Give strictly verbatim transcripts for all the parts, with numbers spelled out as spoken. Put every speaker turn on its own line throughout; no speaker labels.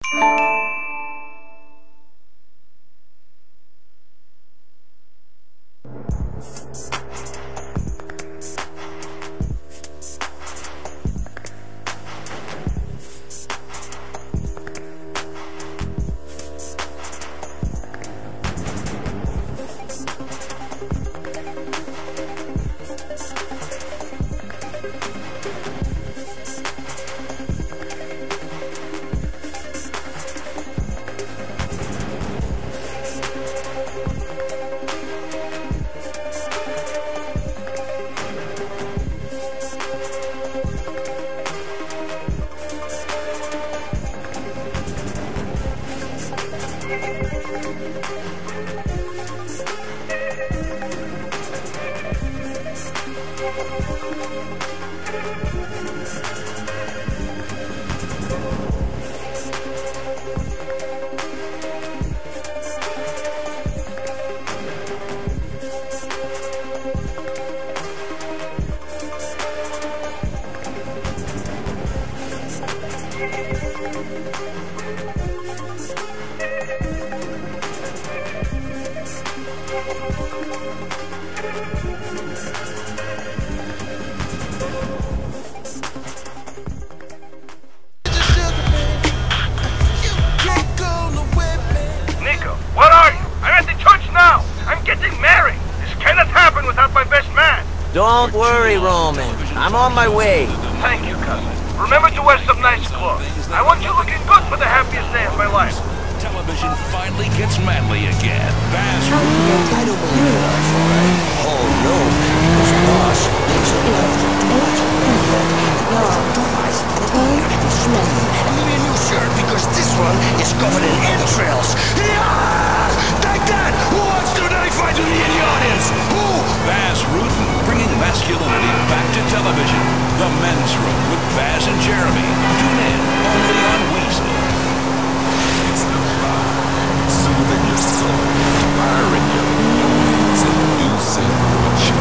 Don't worry, Roman. I'm on my way.
Thank you, cousin. Remember to wear some nice clothes. I want you looking good for the happiest day of my life.
Television finally gets manly again. Baz
I don't believe it, alright? Oh no, this boss makes a left too much. Give me a new shirt because this one is covered in entrails. Yeah! Take that! Who wants to knife fight with me in the audience? Who?
Baz Rutten, bringing masculinity back to television. The Men's Room with Baz and Jeremy. Tune in only on Weasel.
It's the fire, soothing your soul, firing your lungs, inducing what you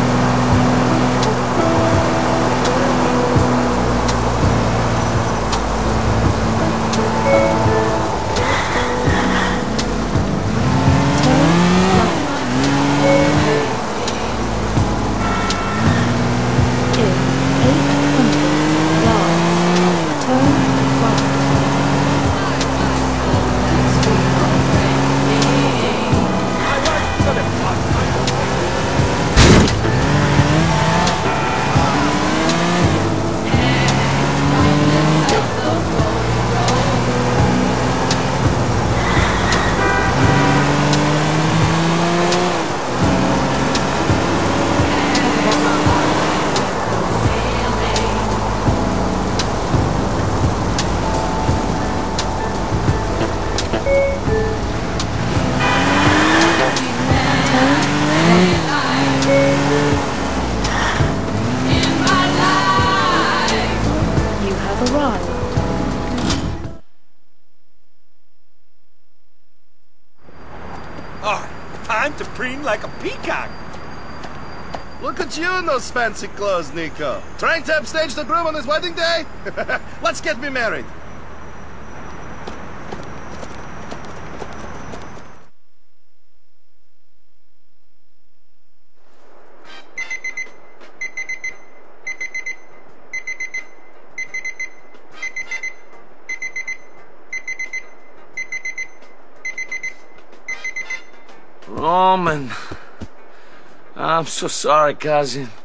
Time to preen like a peacock.
Look at you in those fancy clothes, Nico. Trying to upstage the groom on his wedding day? Let's get me married.
Roman, I'm so sorry, cousin.